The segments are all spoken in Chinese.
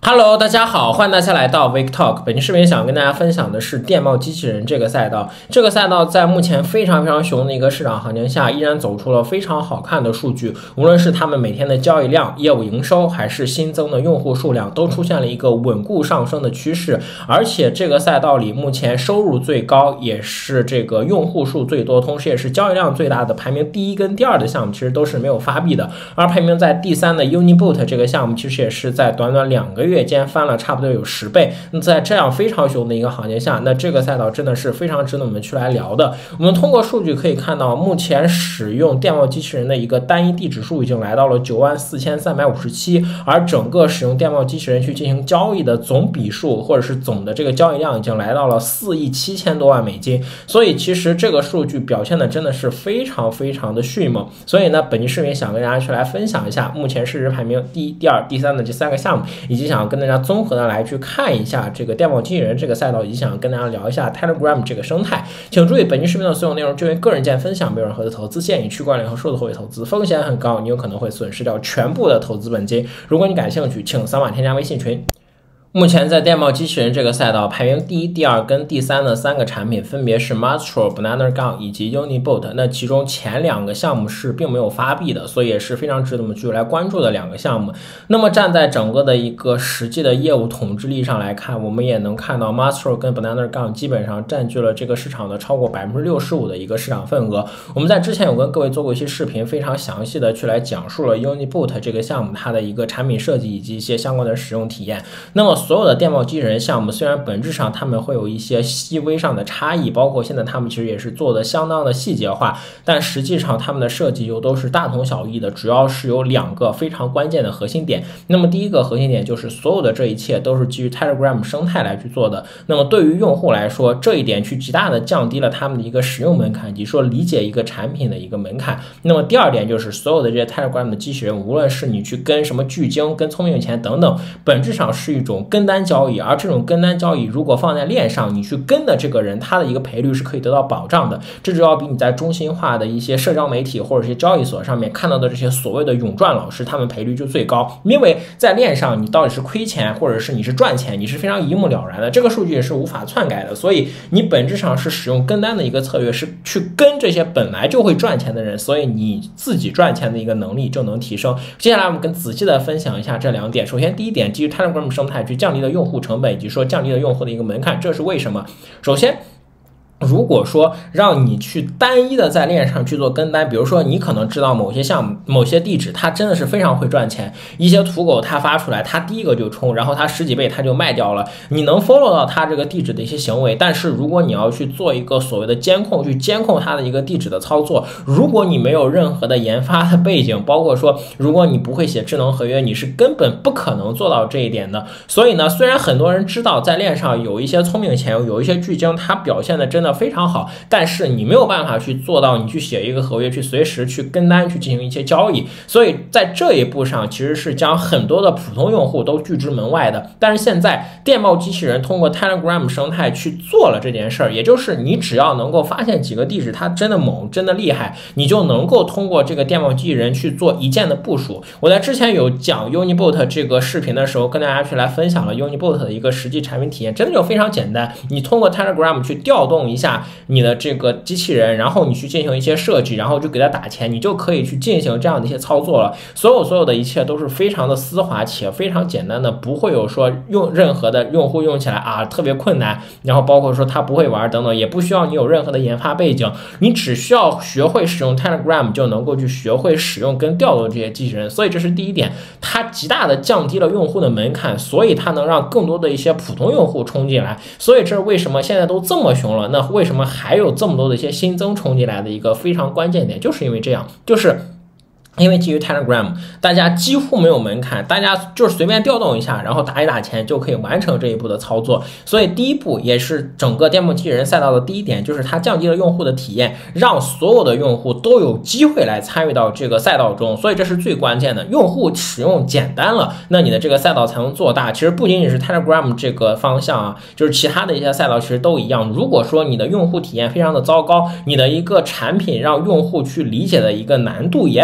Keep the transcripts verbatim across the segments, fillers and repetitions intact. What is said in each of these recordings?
Hello， 大家好，欢迎大家来到 Wake Talk。本期视频想跟大家分享的是电报机器人这个赛道。这个赛道在目前非常非常熊的一个市场行情下，依然走出了非常好看的数据。无论是他们每天的交易量、业务营收，还是新增的用户数量，都出现了一个稳固上升的趋势。而且这个赛道里目前收入最高，也是这个用户数最多，同时也是交易量最大的，排名第一跟第二的项目其实都是没有发币的。而排名在第三的 Unibot 这个项目，其实也是在短短两个月间翻了差不多有十倍。那在这样非常熊的一个行情下，那这个赛道真的是非常值得我们去来聊的。我们通过数据可以看到，目前使用电报机器人的一个单一地址数已经来到了九万四千三百五十七，而整个使用电报机器人去进行交易的总笔数或者是总的这个交易量已经来到了四亿七千多万美金。所以其实这个数据表现的真的是非常非常的迅猛。所以呢，本期视频想跟大家去来分享一下目前市值排名第一、第二、第三的这三个项目，以及想跟大家综合的来去看一下这个电报机器人这个赛道，以及想跟大家聊一下 Telegram 这个生态。请注意，本期视频的所有内容就为个人见分享，没有任何的投资建议，区块链和数字货币投资风险很高，你有可能会损失掉全部的投资本金。如果你感兴趣，请扫码添加微信群。目前在电报机器人这个赛道排名第一、第二跟第三的三个产品分别是 Mastro、Banana Gun 以及 Unibot。那其中前两个项目是并没有发币的，所以也是非常值得我们去来关注的两个项目。那么站在整个的一个实际的业务统治力上来看，我们也能看到 Mastro 跟 Banana Gun 基本上占据了这个市场的超过 百分之六十五 的一个市场份额。我们在之前有跟各位做过一些视频，非常详细的去来讲述了 Unibot 这个项目它的一个产品设计以及一些相关的使用体验。那么所有的电报机器人项目虽然本质上他们会有一些细微上的差异，包括现在他们其实也是做的相当的细节化，但实际上他们的设计又都是大同小异的，主要是有两个非常关键的核心点。那么第一个核心点就是所有的这一切都是基于 Telegram 生态来去做的。那么对于用户来说，这一点去极大的降低了他们的一个使用门槛，以及说理解一个产品的一个门槛。那么第二点就是所有的这些 Telegram 的机器人，无论是你去跟什么巨鲸、跟聪明钱等等，本质上是一种跟单交易，而这种跟单交易如果放在链上，你去跟的这个人他的一个赔率是可以得到保障的。这就要比你在中心化的一些社交媒体或者是交易所上面看到的这些所谓的永赚老师，他们赔率就最高。因为在链上你到底是亏钱或者是你是赚钱，你是非常一目了然的，这个数据也是无法篡改的。所以你本质上是使用跟单的一个策略，是去跟这些本来就会赚钱的人，所以你自己赚钱的一个能力就能提升。接下来我们跟仔细的分享一下这两点。首先第一点，基于 Telegram 生态去降低了用户成本，以及说降低了用户的一个门槛，这是为什么？首先，如果说让你去单一的在链上去做跟单，比如说你可能知道某些项目、某些地址它真的是非常会赚钱，一些土狗它发出来，它第一个就冲，然后它十几倍它就卖掉了，你能 follow 到它这个地址的一些行为。但是如果你要去做一个所谓的监控，去监控它的一个地址的操作，如果你没有任何的研发的背景，包括说如果你不会写智能合约，你是根本不可能做到这一点的。所以呢，虽然很多人知道在链上有一些聪明钱，有一些巨鲸，它表现的真的非常好，但是你没有办法去做到你去写一个合约，去随时去跟单去进行一些交易。所以在这一步上其实是将很多的普通用户都拒之门外的。但是现在电报机器人通过 Telegram 生态去做了这件事儿，也就是你只要能够发现几个地址它真的猛真的厉害，你就能够通过这个电报机器人去做一键的部署。我在之前有讲 Unibot 这个视频的时候跟大家去来分享了 Unibot 的一个实际产品体验，真的就非常简单。你通过 Telegram 去调动一下你的这个机器人，然后你去进行一些设计，然后就给它打钱，你就可以去进行这样的一些操作了。所有所有的一切都是非常的丝滑且非常简单的，不会有说用任何的用户用起来啊特别困难，然后包括说他不会玩等等，也不需要你有任何的研发背景，你只需要学会使用 Telegram 就能够去学会使用跟调动这些机器人。所以这是第一点，它极大的降低了用户的门槛，所以它能让更多的一些普通用户冲进来。所以这是为什么现在都这么熊了，那为什么还有这么多的一些新增冲进来的一个非常关键点，就是因为这样，就是因为基于 Telegram 大家几乎没有门槛，大家就是随便调动一下，然后打一打钱就可以完成这一步的操作。所以第一步也是整个电报机器人赛道的第一点，就是它降低了用户的体验，让所有的用户都有机会来参与到这个赛道中。所以这是最关键的，用户使用简单了，那你的这个赛道才能做大。其实不仅仅是 Telegram 这个方向啊，就是其他的一些赛道其实都一样。如果说你的用户体验非常的糟糕，你的一个产品让用户去理解的一个难度也很高，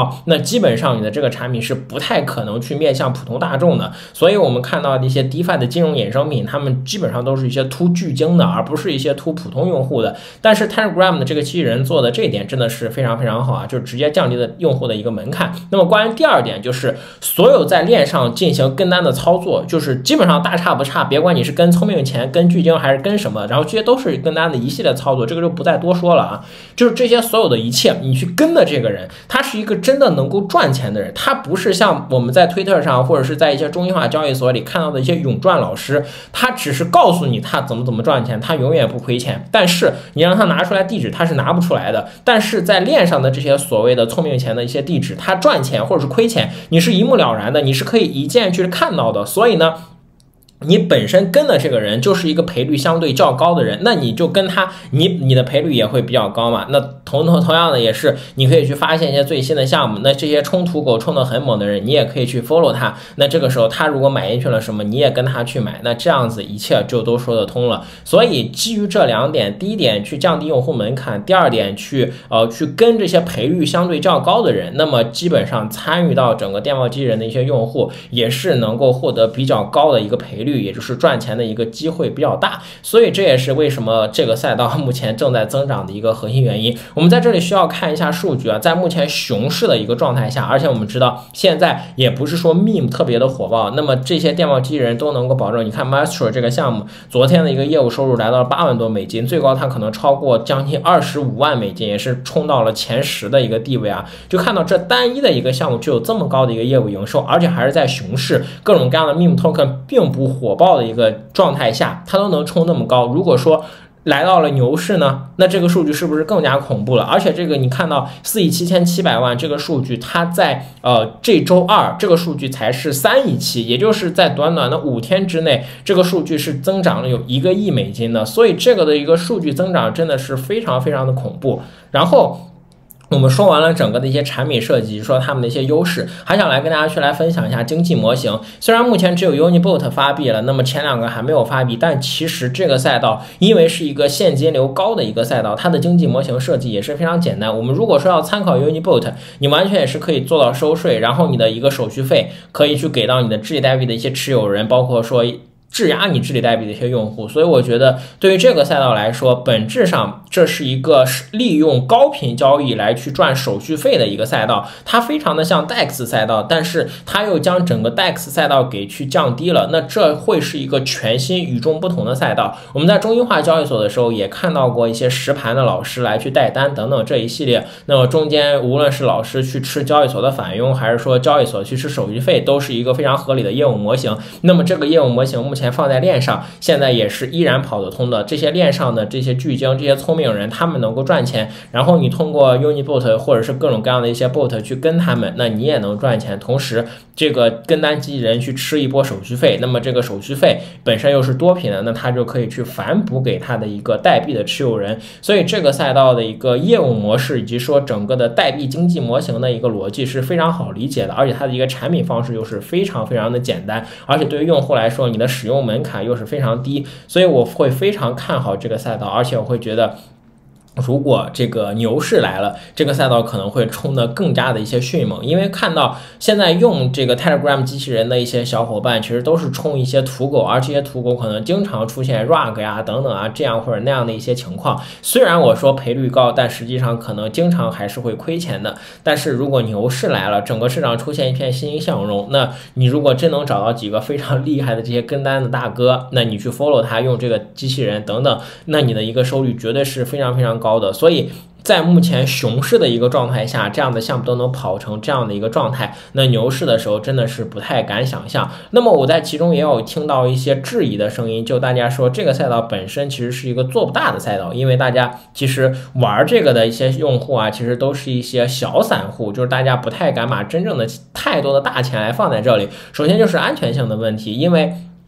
高，那基本上你的这个产品是不太可能去面向普通大众的。所以我们看到的一些 DeFi 的金融衍生品，他们基本上都是一些突巨鲸的，而不是一些突普通用户的。但是 Telegram 的这个机器人做的这一点真的是非常非常好啊，就是直接降低了用户的一个门槛。那么关于第二点，就是所有在链上进行跟单的操作，就是基本上大差不差，别管你是跟聪明钱、跟巨鲸还是跟什么，然后这些都是跟单的一系列操作，这个就不再多说了啊。就是这些所有的一切，你去跟的这个人，他是一个真的能够赚钱的人，他不是像我们在推特上或者是在一些中心化交易所里看到的一些永赚老师，他只是告诉你他怎么怎么赚钱，他永远不亏钱，但是你让他拿出来地址，他是拿不出来的。但是在链上的这些所谓的聪明钱的一些地址，他赚钱或者是亏钱，你是一目了然的，你是可以一键去看到的。所以呢，你本身跟的这个人就是一个赔率相对较高的人，那你就跟他，你你的赔率也会比较高嘛。那同同同样的也是，你可以去发现一些最新的项目，那这些冲土狗冲得很猛的人，你也可以去 follow 他。那这个时候他如果买进去了什么，你也跟他去买，那这样子一切就都说得通了。所以基于这两点，第一点去降低用户门槛，第二点去呃去跟这些赔率相对较高的人，那么基本上参与到整个电报机器人的一些用户也是能够获得比较高的一个赔率，也就是赚钱的一个机会比较大。所以这也是为什么这个赛道目前正在增长的一个核心原因。我们在这里需要看一下数据啊，在目前熊市的一个状态下，而且我们知道现在也不是说 meme 特别的火爆，那么这些电报机器人都能够保证，你看 Maestro 这个项目昨天的一个业务收入来到了八万多美金，最高它可能超过将近二十五万美金，也是冲到了前十的一个地位啊。就看到这单一的一个项目就有这么高的一个业务营收，而且还是在熊市，各种各样的 meme token 并不火爆的一个状态下，它都能冲那么高。如果说来到了牛市呢，那这个数据是不是更加恐怖了？而且这个你看到四亿七千七百万这个数据，它在呃这周二这个数据才是三亿七，也就是在短短的五天之内，这个数据是增长了有一个亿美金的，所以这个的一个数据增长真的是非常非常的恐怖。然后我们说完了整个的一些产品设计，说他们的一些优势，还想来跟大家去来分享一下经济模型。虽然目前只有 Unibot 发币了，那么前两个还没有发币，但其实这个赛道因为是一个现金流高的一个赛道，它的经济模型设计也是非常简单。我们如果说要参考 Unibot， 你完全也是可以做到收税，然后你的一个手续费可以去给到你的智力代币的一些持有人，包括说质押你智力代币的一些用户。所以我觉得对于这个赛道来说，本质上这是一个利用高频交易来去赚手续费的一个赛道，它非常的像 D E X 赛道，但是它又将整个 D E X 赛道给去降低了，那这会是一个全新与众不同的赛道。我们在中心化交易所的时候也看到过一些实盘的老师来去带单等等这一系列，那么中间无论是老师去吃交易所的返佣，还是说交易所去吃手续费，都是一个非常合理的业务模型。那么这个业务模型目前放在链上，现在也是依然跑得通的。这些链上的这些巨鲸、这些聪明人，他们能够赚钱，然后你通过 Unibot 或者是各种各样的一些 bot 去跟他们，那你也能赚钱。同时这个跟单机器人去吃一波手续费，那么这个手续费本身又是多频的，那他就可以去反哺给他的一个代币的持有人。所以这个赛道的一个业务模式以及说整个的代币经济模型的一个逻辑是非常好理解的，而且它的一个产品方式又是非常非常的简单，而且对于用户来说，你的使用门槛又是非常低，所以我会非常看好这个赛道，而且我会觉得如果这个牛市来了，这个赛道可能会冲得更加的一些迅猛。因为看到现在用这个 Telegram 机器人的一些小伙伴，其实都是冲一些土狗，而这些土狗可能经常出现 rug 呀等等啊这样或者那样的一些情况。虽然我说赔率高，但实际上可能经常还是会亏钱的。但是如果牛市来了，整个市场出现一片欣欣向荣，那你如果真能找到几个非常厉害的这些跟单的大哥，那你去 follow 他用这个机器人等等，那你的一个收率绝对是非常非常高的。所以在目前熊市的一个状态下，这样的项目都能跑成这样的一个状态，那牛市的时候真的是不太敢想象。那么我在其中也有听到一些质疑的声音，就大家说这个赛道本身其实是一个做不大的赛道，因为大家其实玩这个的一些用户啊，其实都是一些小散户，就是大家不太敢把真正的太多的大钱来放在这里。首先就是安全性的问题，因为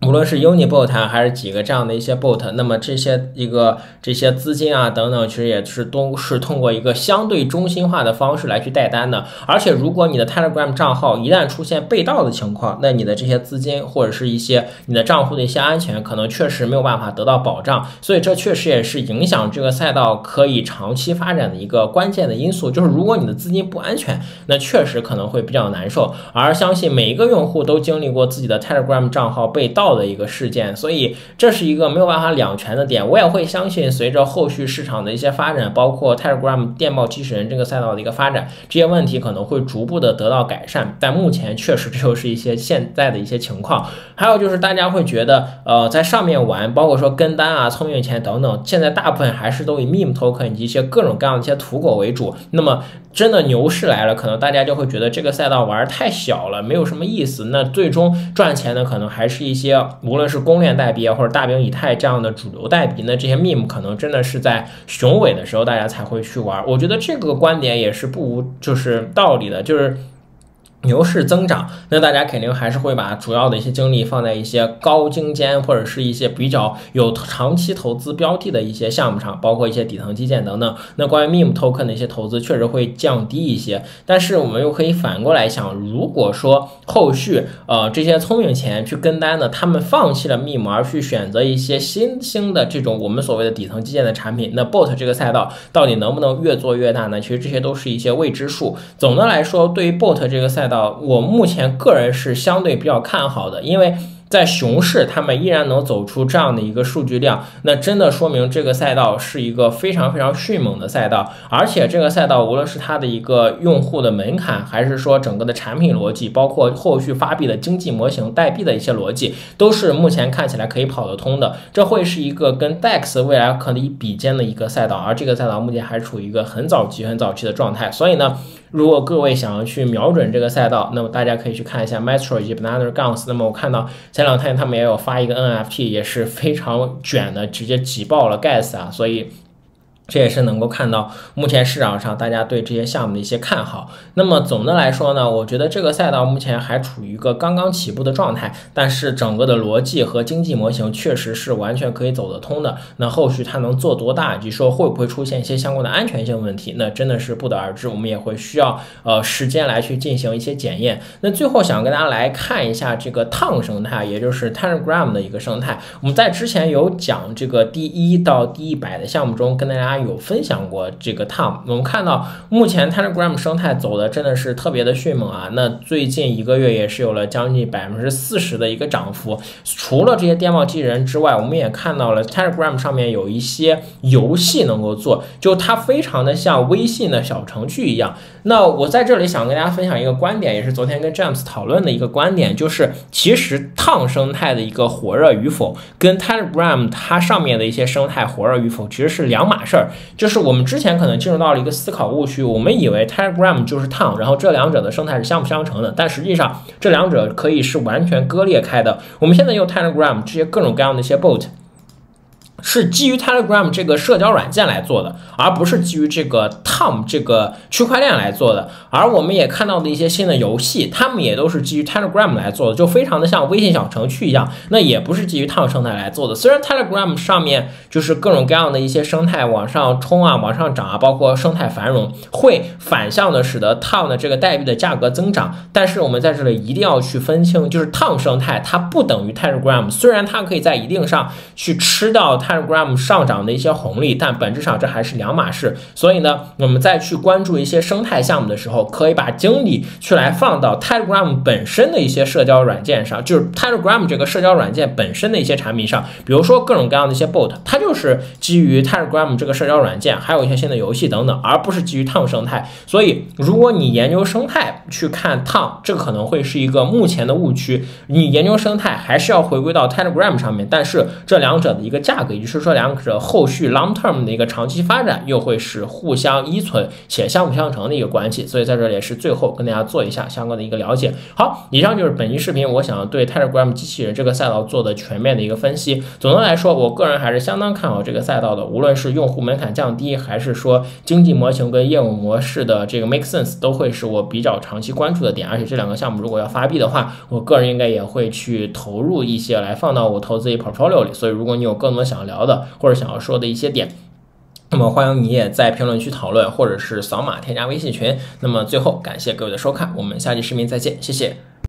无论是 Unibot 还是几个这样的一些 bot， 那么这些一个这些资金啊等等，其实也是都是通过一个相对中心化的方式来去带单的。而且如果你的 Telegram 账号一旦出现被盗的情况，那你的这些资金或者是一些你的账户的一些安全，可能确实没有办法得到保障。所以这确实也是影响这个赛道可以长期发展的一个关键的因素。就是如果你的资金不安全，那确实可能会比较难受。而相信每一个用户都经历过自己的 Telegram 账号被盗的一个事件，所以这是一个没有办法两全的点。我也会相信随着后续市场的一些发展，包括 Telegram 电报机器人这个赛道的一个发展，这些问题可能会逐步的得到改善，但目前确实这就是一些现在的一些情况。还有就是大家会觉得呃，在上面玩，包括说跟单啊、聪明钱等等，现在大部分还是都以 meme token 以及一些各种各样的一些土狗为主。那么真的牛市来了，可能大家就会觉得这个赛道玩太小了，没有什么意思。那最终赚钱的可能还是一些无论是公链代币或者大饼以太这样的主流代币，那这些 meme 可能真的是在雄伟的时候大家才会去玩。我觉得这个观点也是不无就是道理的，就是牛市增长，那大家肯定还是会把主要的一些精力放在一些高精尖或者是一些比较有长期投资标的的一些项目上，包括一些底层基建等等。那关于 meme token 的一些投资确实会降低一些，但是我们又可以反过来想，如果说后续呃这些聪明钱去跟单呢，他们放弃了 meme 而去选择一些新兴的这种我们所谓的底层基建的产品，那 bot 这个赛道到底能不能越做越大呢？其实这些都是一些未知数。总的来说，对于 bot 这个赛道，我目前个人是相对比较看好的，因为在熊市他们依然能走出这样的一个数据量，那真的说明这个赛道是一个非常非常迅猛的赛道。而且这个赛道无论是它的一个用户的门槛，还是说整个的产品逻辑，包括后续发币的经济模型、代币的一些逻辑，都是目前看起来可以跑得通的。这会是一个跟 D E X 未来可以比肩的一个赛道，而这个赛道目前还处于一个很早期很早期的状态。所以呢，如果各位想要去瞄准这个赛道，那么大家可以去看一下 Maestro 以及 Banana Guns。那么我看到前两天他们也有发一个 N F T， 也是非常卷的，直接挤爆了 Gas 啊，所以这也是能够看到目前市场上大家对这些项目的一些看好。那么总的来说呢，我觉得这个赛道目前还处于一个刚刚起步的状态，但是整个的逻辑和经济模型确实是完全可以走得通的。那后续它能做多大，以及说会不会出现一些相关的安全性问题，那真的是不得而知，我们也会需要呃时间来去进行一些检验。那最后想跟大家来看一下这个Tom生态，也就是 Telegram 的一个生态。我们在之前有讲这个第一到第一百的项目中跟大家有分享过这个 Tom， 我们看到目前 Telegram 生态走的真的是特别的迅猛啊，那最近一个月也是有了将近 百分之四十 的一个涨幅。除了这些电报机器人之外，我们也看到了 Telegram 上面有一些游戏能够做，就它非常的像微信的小程序一样。那我在这里想跟大家分享一个观点，也是昨天跟 James 讨论的一个观点，就是其实 Tom 生态的一个火热与否跟 Telegram 它上面的一些生态火热与否其实是两码事儿。就是我们之前可能进入到了一个思考误区，我们以为 Telegram 就是 Tom， 然后这两者的生态是相辅相成的，但实际上这两者可以是完全割裂开的。我们现在用 Telegram 这些各种各样的一些 bot，是基于 Telegram 这个社交软件来做的，而不是基于这个 Tom 这个区块链来做的。而我们也看到的一些新的游戏，他们也都是基于 Telegram 来做的，就非常的像微信小程序一样，那也不是基于 Tom 生态来做的。虽然 Telegram 上面就是各种各样的一些生态往上冲啊、往上涨啊，包括生态繁荣，会反向的使得 Tom 的这个代币的价格增长。但是我们在这里一定要去分清，就是 Tom 生态它不等于 Telegram， 虽然它可以在一定上去吃到 Telegram 上涨的一些红利，但本质上这还是两码事。所以呢，我们再去关注一些生态项目的时候，可以把精力去来放到 Telegram 本身的一些社交软件上，就是 Telegram 这个社交软件本身的一些产品上，比如说各种各样的一些 bot， 它就是基于 Telegram 这个社交软件，还有一些新的游戏等等，而不是基于 Tom 生态。所以如果你研究生态去看 Tom， 这可能会是一个目前的误区。你研究生态还是要回归到 Telegram 上面，但是这两者的一个价格一就是说两者后续 long term 的一个长期发展又会是互相依存且相辅相成的一个关系。所以在这里也是最后跟大家做一下相关的一个了解。好，以上就是本期视频我想对 Telegram 机器人这个赛道做的全面的一个分析。总的来说，我个人还是相当看好这个赛道的，无论是用户门槛降低，还是说经济模型跟业务模式的这个 make sense， 都会是我比较长期关注的点。而且这两个项目如果要发币的话，我个人应该也会去投入一些来放到我投资一 portfolio 里。所以如果你有更多想要聊的或者想要说的一些点，那么欢迎你也在评论区讨论，或者是扫码添加微信群。那么最后感谢各位的收看，我们下期视频再见，谢谢。